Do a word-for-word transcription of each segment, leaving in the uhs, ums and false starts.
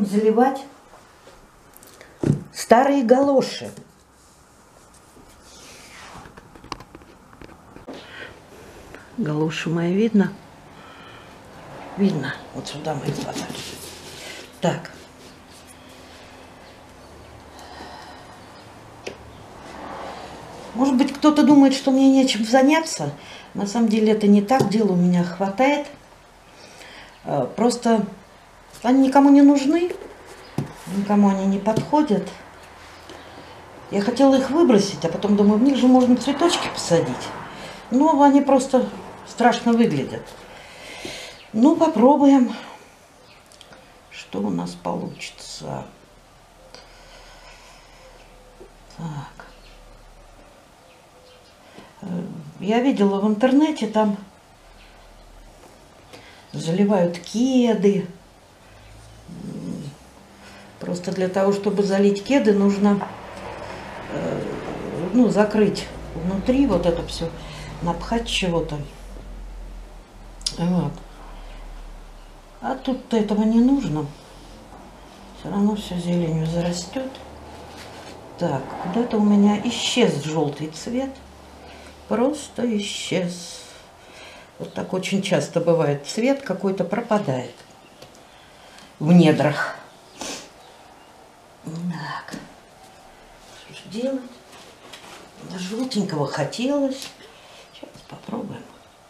будем заливать старые галоши. Галоши мои видно? Видно. Вот сюда мы их посадим. Так. Может быть, кто-то думает, что мне нечем заняться. На самом деле это не так. Дела у меня хватает. Просто они никому не нужны. Никому они не подходят. Я хотела их выбросить, а потом думаю, в них же можно цветочки посадить. Но они просто страшно выглядят. Ну, попробуем, что у нас получится. Так. Я видела в интернете, там заливают кеды. Просто для того, чтобы залить кеды, нужно ну, закрыть внутри вот это все, напхать чего-то. Вот. А тут-то этого не нужно. Все равно все зеленью зарастет. Так, куда-то у меня исчез желтый цвет. Просто исчез. Вот так очень часто бывает. Цвет какой-то пропадает в недрах. Так. Что же делать? Желтенького хотелось. Сейчас попробуем.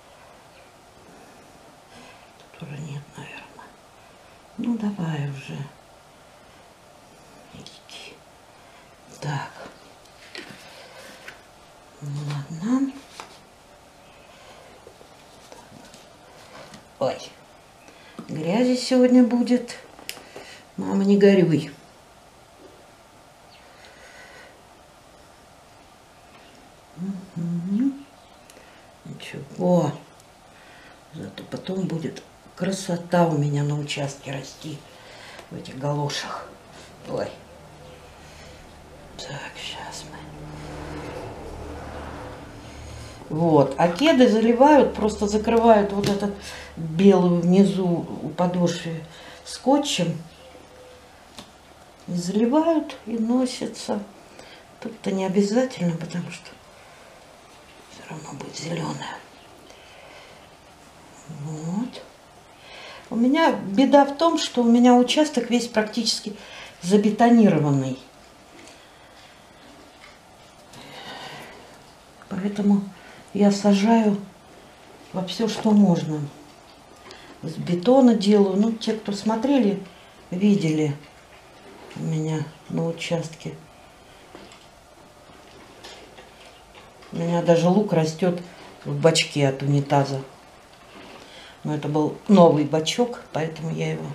Тут уже нет, наверное. Ну, давай уже. Так. Ладно. Ой. Грязи сегодня будет. Мама, не горюй. Угу. Ничего. Зато потом будет красота у меня на участке расти. В этих галошах. Ой. Так, сейчас мы. Вот. А кеды заливают, просто закрывают вот этот белый внизу у подошвы скотчем. И заливают, и носятся. Тут-то не обязательно, потому что все равно будет зеленая. Вот. У меня беда в том, что у меня участок весь практически забетонированный. Поэтому я сажаю во все, что можно. С бетона делаю. Ну, те, кто смотрели, видели у меня на участке. У меня даже лук растет в бачке от унитаза. Но это был новый бачок, поэтому я его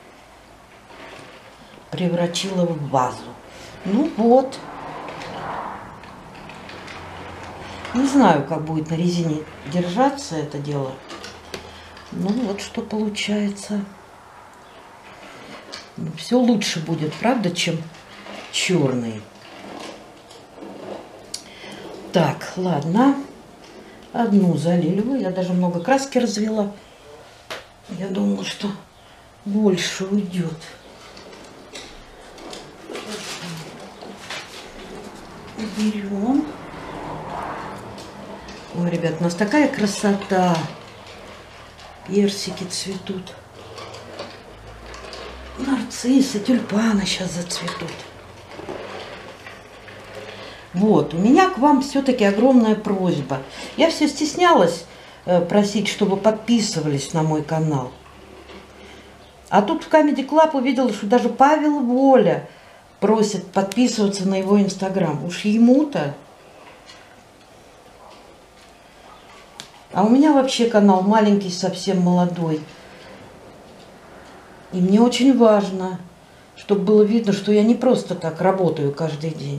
превратила в вазу. Ну вот. Не знаю, как будет на резине держаться это дело. Ну вот что получается. Ну, все лучше будет, правда, чем черный. Так, ладно. Одну залили. Я даже много краски развела. Я думала, что больше уйдет. Берем. Ой, ребят, у нас такая красота. Персики цветут. Нарциссы, тюльпаны сейчас зацветут. Вот, у меня к вам все-таки огромная просьба. Я все стеснялась э, просить, чтобы подписывались на мой канал. А тут в Comedy Club увидела, что даже Павел Воля просит подписываться на его инстаграм. Уж ему-то. А у меня вообще канал маленький, совсем молодой. И мне очень важно, чтобы было видно, что я не просто так работаю каждый день.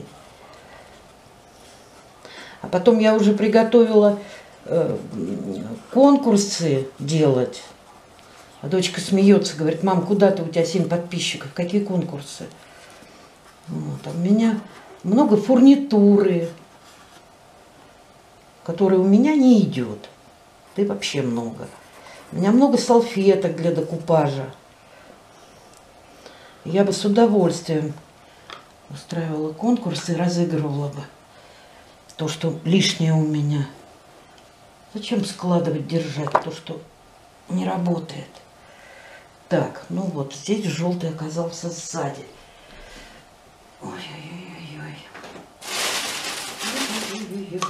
А потом я уже приготовила э, конкурсы делать. А дочка смеется, говорит: мам, куда ты, у тебя семь подписчиков, какие конкурсы? Вот. А у меня много фурнитуры, которая у меня не идет. Да и вообще много. У меня много салфеток для декупажа. Я бы с удовольствием устраивала конкурсы и разыгрывала бы то, что лишнее у меня. Зачем складывать, держать то, что не работает? Так, ну вот, здесь желтый оказался сзади. Ой-ой-ой-ой. Ой-ой-ой-ой.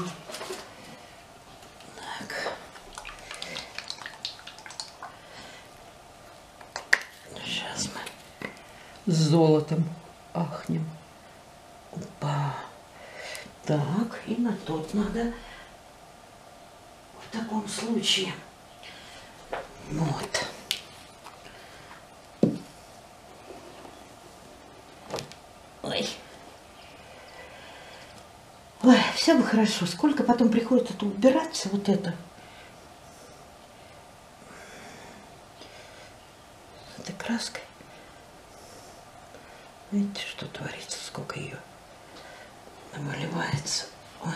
Так. Сейчас мы с золотом ахнем. Опа. Так, и на тот надо в таком случае. Вот. Ой. Ой, все бы хорошо. Сколько потом приходится тут убираться, вот это. Этой краской. Видите, что творится, сколько ее намаливается. Ой.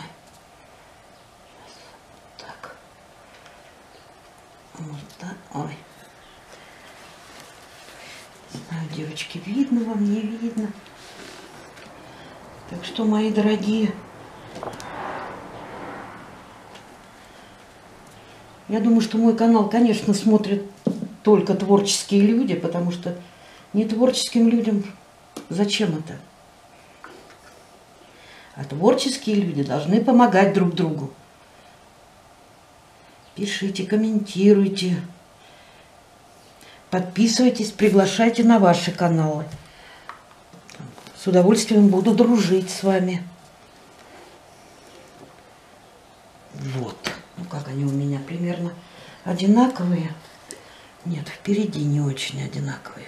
Так. Вот, да. Ой. Не знаю, девочки, видно вам, не видно. Так что, мои дорогие, я думаю, что мой канал, конечно, смотрят только творческие люди, потому что не творческим людям зачем это? А творческие люди должны помогать друг другу. Пишите, комментируйте, подписывайтесь, приглашайте на ваши каналы. С удовольствием буду дружить с вами. Вот. Ну, как они у меня примерно одинаковые. Нет, впереди не очень одинаковые.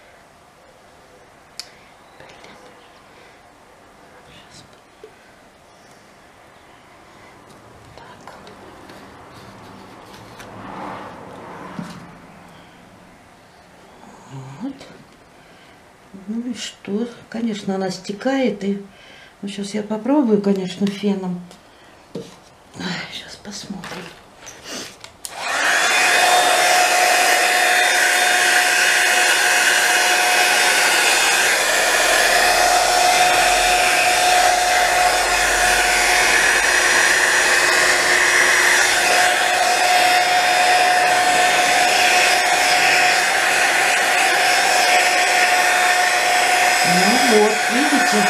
Сейчас. Так. Вот. Ну и что? Конечно, она стекает. И ну, сейчас я попробую, конечно, феном. Сейчас посмотрим. Ну вот, видите?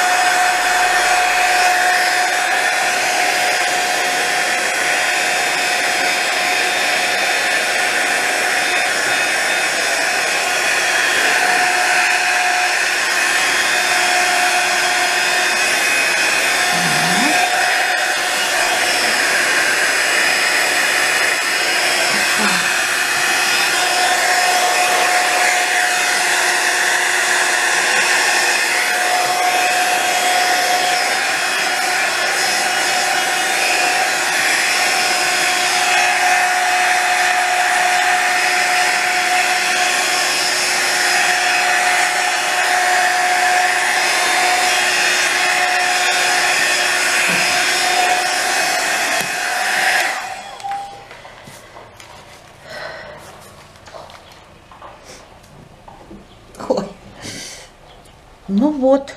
Ой. Ну вот.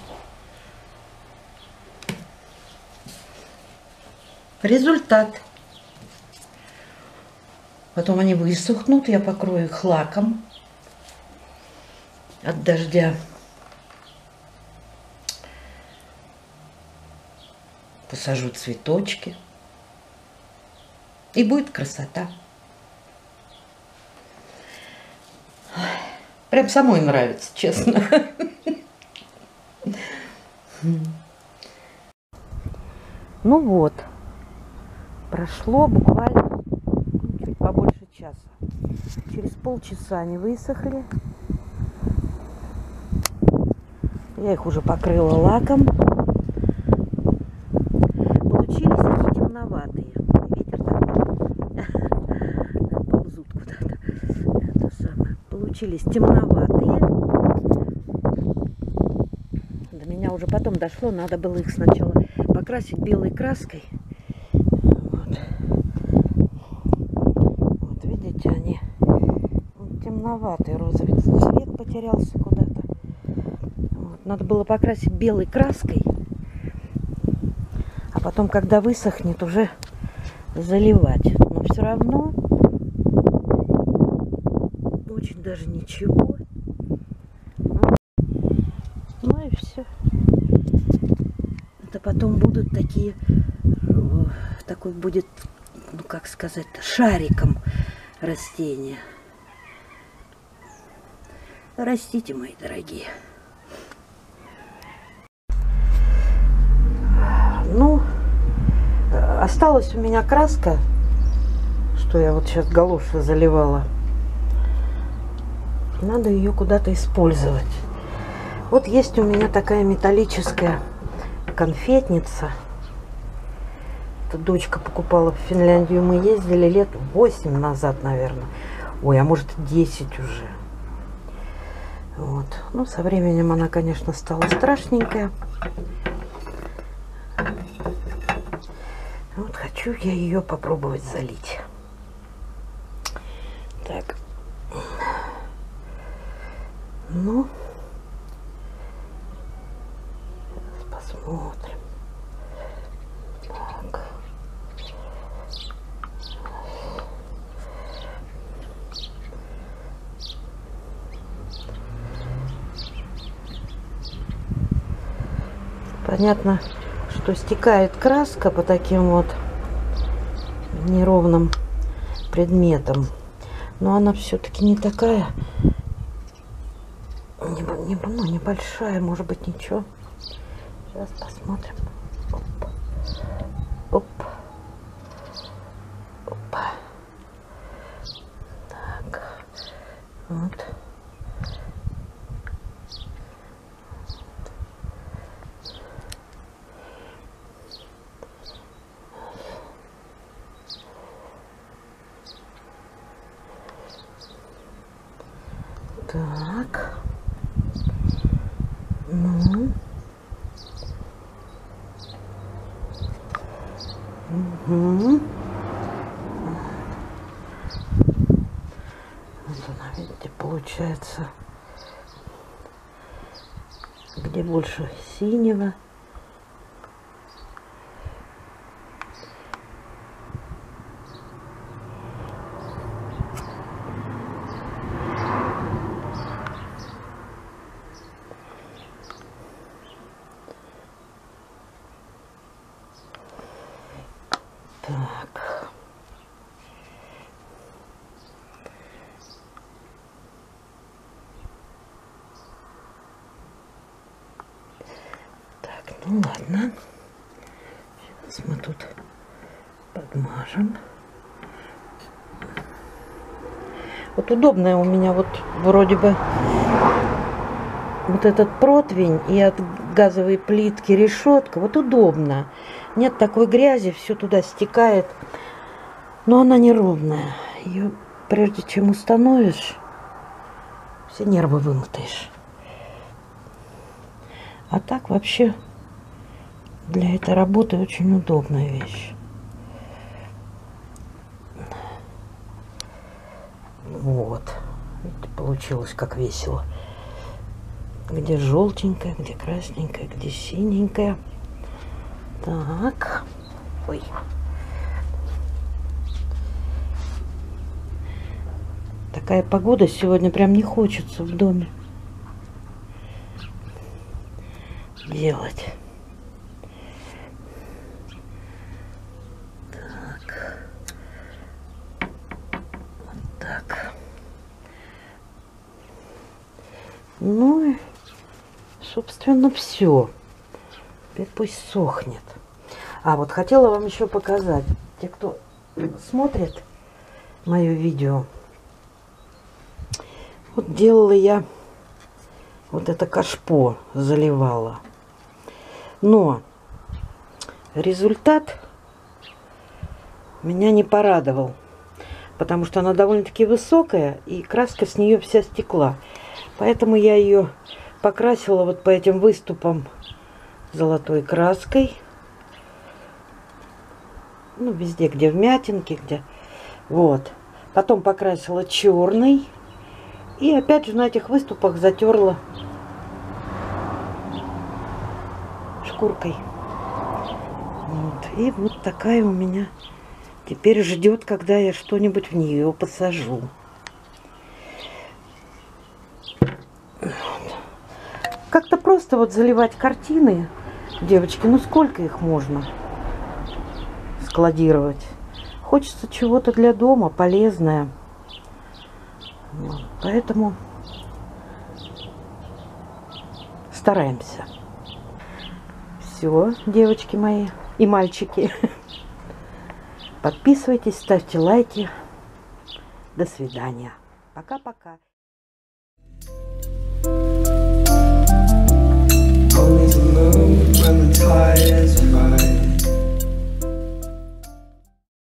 Результат. Потом они высохнут, я покрою их лаком от дождя. Посажу цветочки. И будет красота. Прям самой нравится, честно. Ну вот. Прошло буквально чуть побольше часа. Через полчаса они высохли. Я их уже покрыла лаком. Получились они темноватые. Ветер такой. Ползут куда-то. Это самое. Получились темноватые. До меня уже потом дошло. Надо было их сначала покрасить белой краской. Они темноватый розовый цвет потерялся куда. Надо было покрасить белой краской, а потом, когда высохнет, уже заливать. Но все равно очень даже ничего. Ну и все. Это потом будут такие, такой будет, ну как сказать, шариком растения. Растите, мои дорогие. Ну, осталась у меня краска, что я вот сейчас галоши заливала. Надо ее куда-то использовать. Вот есть у меня такая металлическая конфетница. Это дочка покупала в Финляндию. Мы ездили лет восемь назад, наверное. Ой, а может десять уже. Вот. Ну, со временем она, конечно, стала страшненькая. Вот хочу я ее попробовать залить. Так. Ну, сейчас посмотрим. Так. Понятно, что стекает краска по таким вот неровным предметам, но она все-таки не такая, не, не, ну, небольшая, может быть, ничего. Сейчас посмотрим. Оп. Оп. Оп. Так. Вот. Так. Ну. Угу. Вот она, видите, получается, где больше синего. Так. Так, ну ладно. Сейчас мы тут подмажем. Вот удобная у меня вот вроде бы вот этот противень и от газовой плитки решетка. Вот удобно. Нет такой грязи, все туда стекает. Но она неровная. Ее прежде чем установишь, все нервы вымотаешь. А так вообще для этой работы очень удобная вещь. Вот. Видите, получилось как весело. Где желтенькая, где красненькая, где синенькая. Так. Ой. Такая погода сегодня, прям не хочется в доме делать. Так. Вот так. Ну и, собственно, все. Теперь пусть сохнет. А вот хотела вам еще показать. Те, кто смотрит мое видео. Вот делала я вот это кашпо, заливала. Но результат меня не порадовал. Потому что она довольно-таки высокая, и краска с нее вся стекла. Поэтому я ее покрасила вот по этим выступам золотой краской. Ну, везде, где вмятинки, где... Вот. Потом покрасила черный. И опять же на этих выступах затерла шкуркой. Вот. И вот такая у меня теперь ждет, когда я что-нибудь в нее посажу. Вот. Как-то просто вот заливать картины, девочки, ну сколько их можно складировать? Хочется чего-то для дома полезное. Вот. Поэтому стараемся. Все, девочки мои и мальчики. Подписывайтесь, ставьте лайки. До свидания. Пока-пока. Only the moon when the tide is